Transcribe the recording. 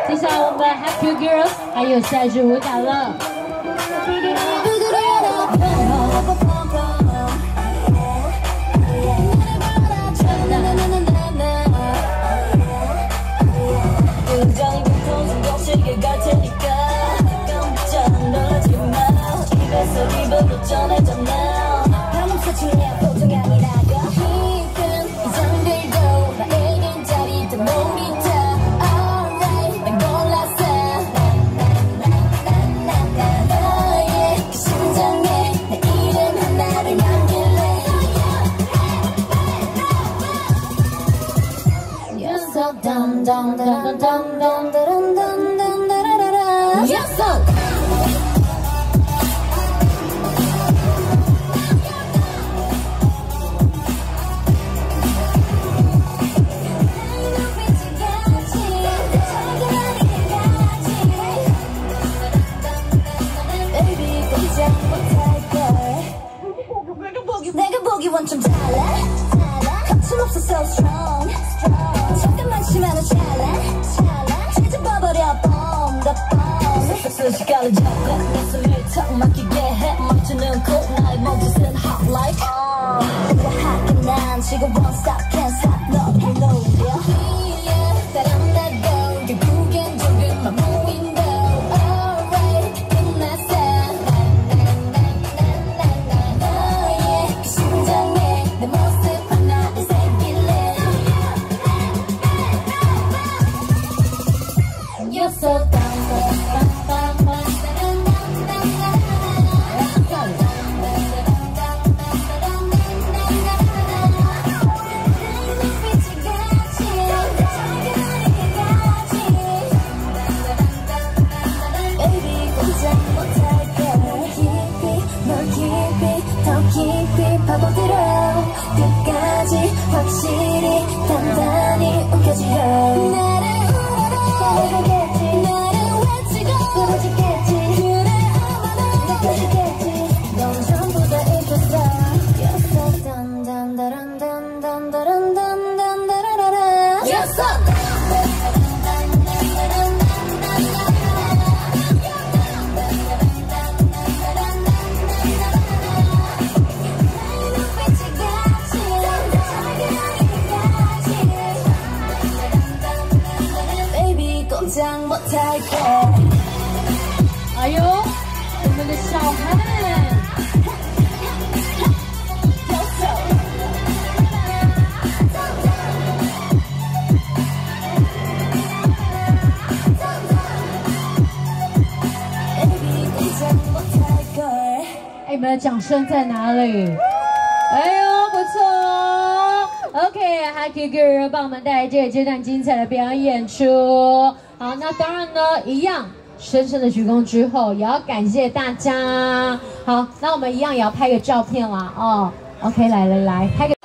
接下来我们的 Happy Girls 还有下一支舞蹈了。Dum dum dum dum dum dum dum dum dum. Yes, sir. 내가 보기원 좀 달라 거침없어 so strong 잠깐만 치면은 찰나 찢어버려 bomb the bomb 순식간에 잡아 내 손을 탁 맡기게 해 멈추는 cold 나의 몸짓은 hot like 우아하게 난 지금 one stop can't stop 너를 놓으려 따라 나도 결국엔 조금만 무인도 alright 끝났어 너의 그 심장에 내 모습 하나를 새길래 You're so down, 깊이 파고들어 끝까지 확실히 단단히 움켜쥐어 나를 울어라 나를 외치고 부러지겠지 그래 아마도 느껴지겠지 넌 전부 다 잊혔어 You're so dun dun dun dun dun dun dun dun dun You're so 꼼짝 못할게 아유 我们的小孩哎，你们的掌声在哪里？哎呦，不错哦 ！OK，Happy Girl 帮我们带来这个阶段精彩的表演演出。好，那当然呢，一样深深的鞠躬之后，也要感谢大家。好，那我们一样也要拍个照片啦。哦 ，OK， 来，拍个。